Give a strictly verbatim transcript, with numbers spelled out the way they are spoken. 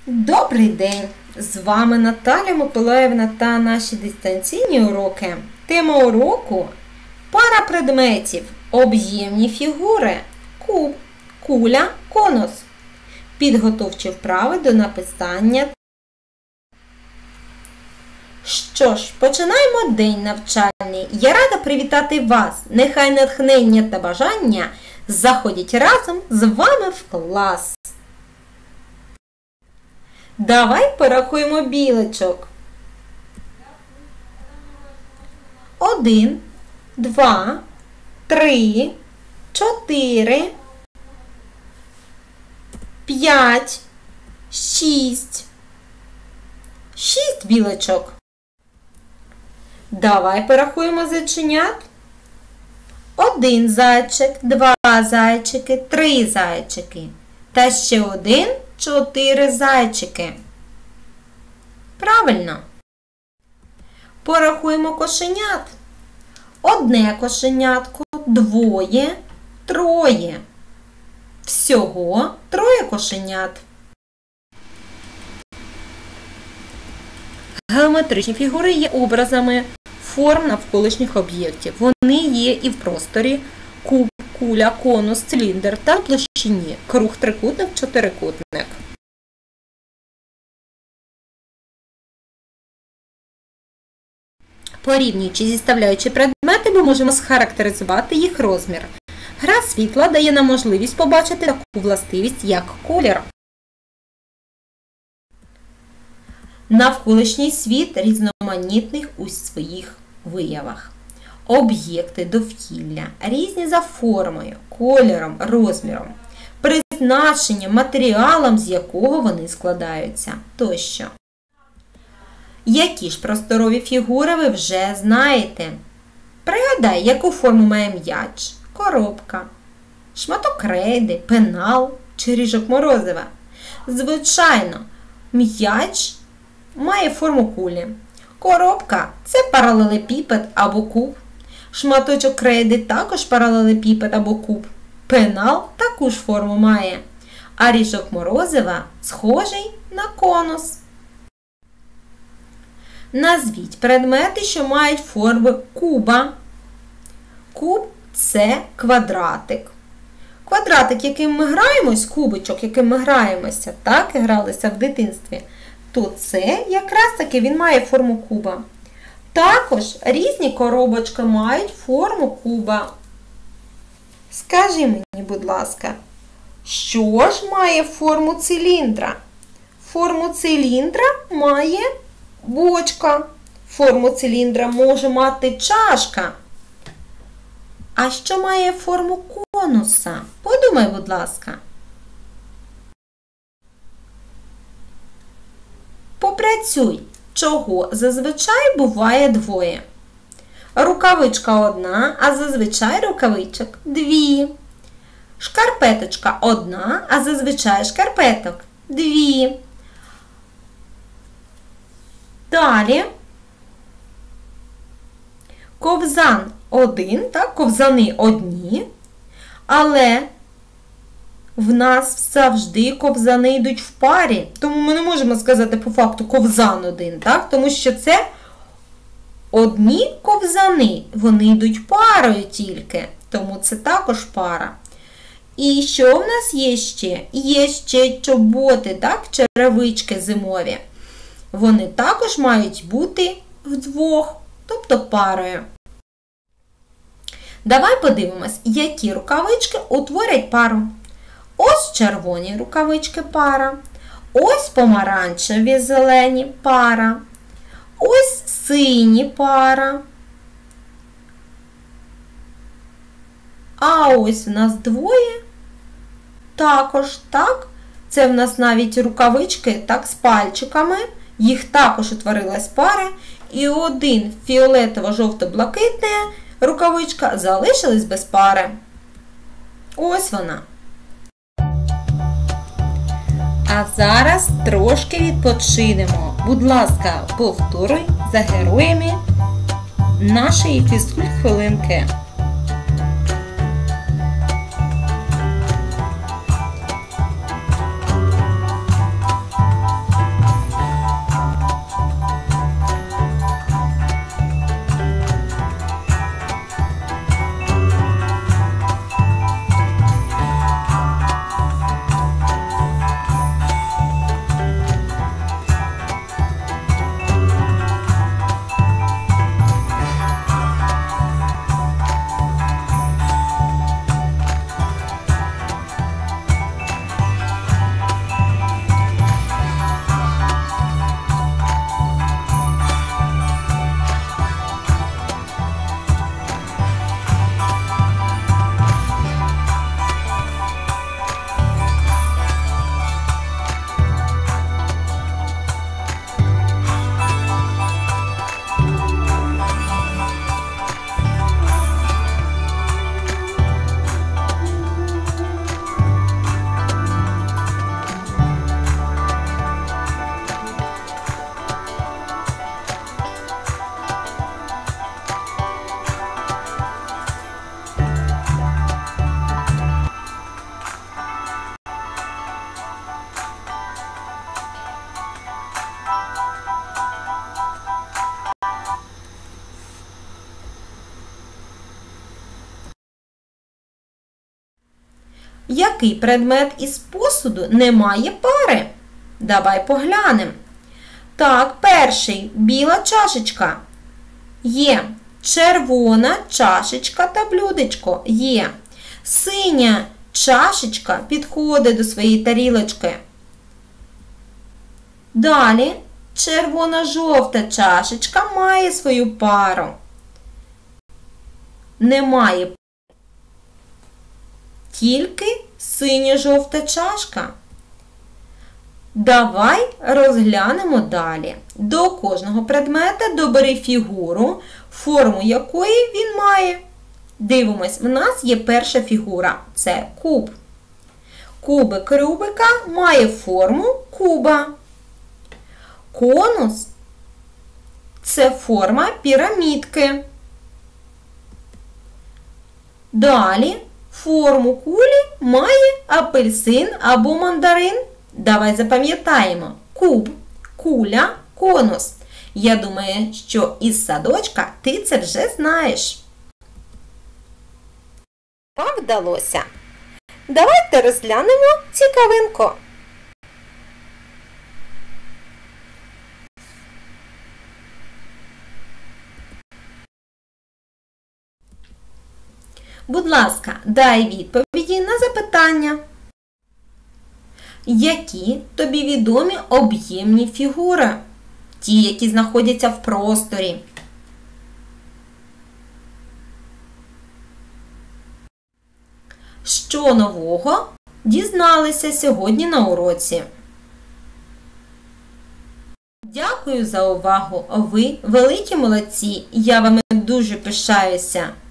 Добрий день! З вами Наталя Миколаївна та наші дистанційні уроки. Тема уроку – пара предметів, об'ємні фігури, куб, куля, конус. Підготовчі вправи до написання. Що ж, починаємо день навчальний. Я рада привітати вас. Нехай натхнення та бажання заходять разом з вами в клас. Давай порахуємо білочок. Один, два, три, чотири, п'ять, шість. Шість білочок. Давай порахуємо зайченят. Один зайчик, два зайчики, три зайчики. Та ще один, чотири зайчики. Правильно. Порахуємо кошенят. Одне кошенятко, двоє, троє. Всього троє кошенят. Геометричні фігури є образами форм навколишніх об'єктів. Вони є і в просторі: куб, куля, конус, циліндр та в площині: круг, трикутник, чотирикутник. Порівнюючи і зіставляючи предмети, ми можемо схарактеризувати їх розмір. Гра світла дає нам можливість побачити таку властивість, як колір. Навколишній світ різноманітний у своїх виявах. Об'єкти довкілля різні за формою, кольором, розміром, призначенням, матеріалом, з якого вони складаються тощо. Які ж просторові фігури ви вже знаєте? Пригадай, яку форму має м'яч, коробка, шматок крейди, пенал чи ріжок морозива. Звичайно, м'яч має форму кулі. Коробка – це паралелепіпед або куб. Шматочок крейди також паралелепіпед або куб. Пенал таку ж форму має. А ріжок морозива схожий на конус. Назвіть предмети, що мають форму куба. Куб – це квадратик. Квадратик, яким ми граємось, кубичок, яким ми граємося, так і гралися в дитинстві, то це якраз таки він має форму куба. Також різні коробочки мають форму куба. Скажи мені, будь ласка, що ж має форму циліндра? Форму циліндра має бочка. Форму циліндра може мати чашка. А що має форму конуса? Подумай, будь ласка. Попрацюй, чого зазвичай буває двоє. Рукавичка одна, а зазвичай рукавичок дві. Шкарпеточка одна, а зазвичай шкарпеток дві. Далі. Ковзан один, так, ковзани одні, але в нас завжди ковзани йдуть в парі, тому ми не можемо сказати по факту ковзан один, так, тому що це одні ковзани, вони йдуть парою тільки, тому це також пара. І що в нас є ще? Є ще чоботи, так, черевички зимові. Вони також мають бути вдвох, тобто парою. Давай подивимось, які рукавички утворять пару. Ось червоні рукавички пара. Ось помаранчеві зелені пара. Ось сині пара. А ось в нас двоє. Також, так. Це в нас навіть рукавички, так, з пальчиками. Їх також утворилась пара. І один фіолетово-жовто-блакитне рукавичка залишилась без пари. Ось вона. А зараз трошки відпочинемо. Будь ласка, повторюй за героями нашої фізкульт-хвилинки. Який предмет із посуду не має пари? Давай поглянемо. Так, перший – біла чашечка. Є. Червона чашечка та блюдечко. Є. Синя чашечка підходить до своєї тарілочки. Далі червона-жовта чашечка має свою пару. Немає тільки синя-жовта чашка. Давай розглянемо далі. До кожного предмета добери фігуру, форму якої він має. Дивимось, в нас є перша фігура. Це куб. Кубик Рубика має форму куба. Конус – це форма пірамідки. Далі форму кулі має апельсин або мандарин. Давай запам'ятаємо. Куб, куля, конус. Я думаю, що із садочка ти це вже знаєш. Вам вдалося. Давайте розглянемо цікавинку. Будь ласка, дай відповіді на запитання. Які тобі відомі об'ємні фігури? Ті, які знаходяться в просторі. Що нового дізналися сьогодні на уроці? Дякую за увагу! Ви великі молодці! Я вами дуже пишаюся!